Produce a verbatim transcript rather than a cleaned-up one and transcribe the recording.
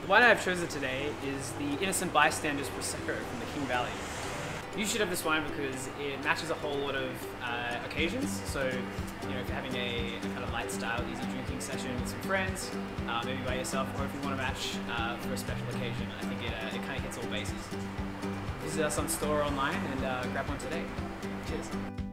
The wine I've chosen today is the Innocent Bystanders Prosecco from the King Valley. You should have this wine because it matches a whole lot of uh, occasions. So, you know, if you're having a, a kind of light style, easy drinking session with some friends, uh, maybe by yourself, or if you want to match uh, for a special occasion, I think it, uh, it kind of hits all bases. Visit us on store or online and uh, grab one today. Cheers.